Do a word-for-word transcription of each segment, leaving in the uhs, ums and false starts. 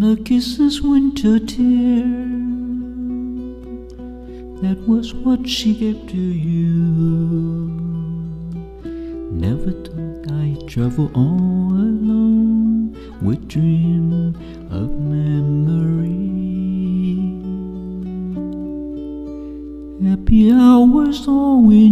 Summer kisses, winter tears, that was what she gave to you. Never thought I'd travel all alone with dreams of memory. Happy hours all we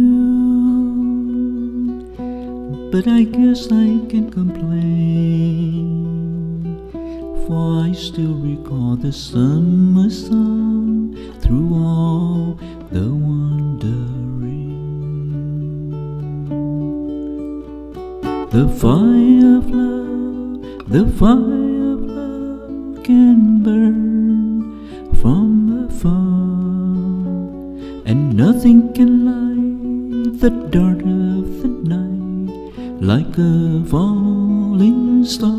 knew, but I guess I can't complain, for I still recall the summer sun through all the wandering. The fire of love, the fire of love can burn from afar, and nothing can light the dark of the night like a falling star.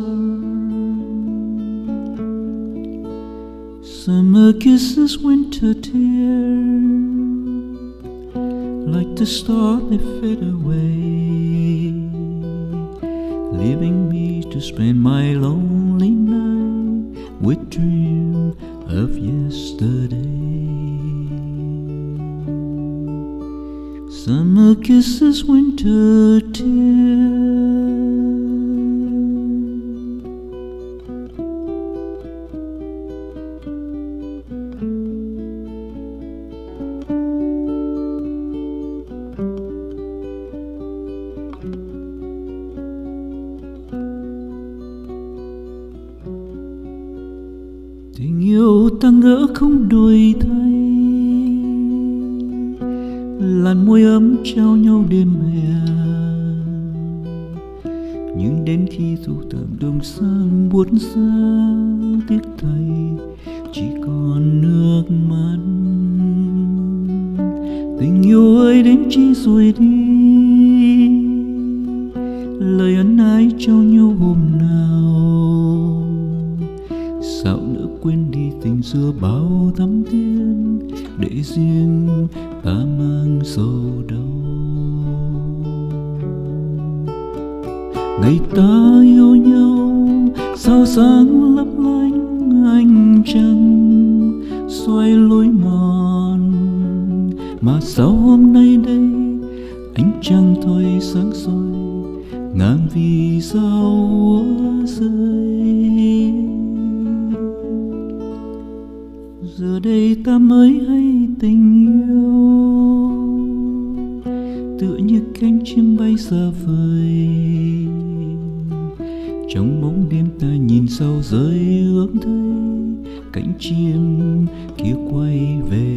Summer kisses, winter tears, like the star they fade away, leaving me to spend my lonely night with dreams of yesterday. Summer kisses, winter tears. Tình yêu ta ngỡ không đổi thay, làn môi ấm trao nhau đêm hè. Nhưng đến khi thu tạm đông sang buốt xa, tiếc thay chỉ còn nước mắt. Tình yêu ơi đến chi rồi đi, lời ân ái trao nhau hôm nào. Sao nỡ quên đi tình xưa bao thắm thiết, để riêng ta mang sầu đau. Ngày ta yêu nhau sao sáng lấp lánh ánh trăng xoay lối mòn, mà sao hôm nay đây ánh trăng thôi sáng soi ngàn vì sao úa rơi. Giờ đây ta mới hay tình yêu tựa như cánh chim bay xa vời, trong bóng đêm ta nhìn sao rơi ước thấy cánh chim kia quay về.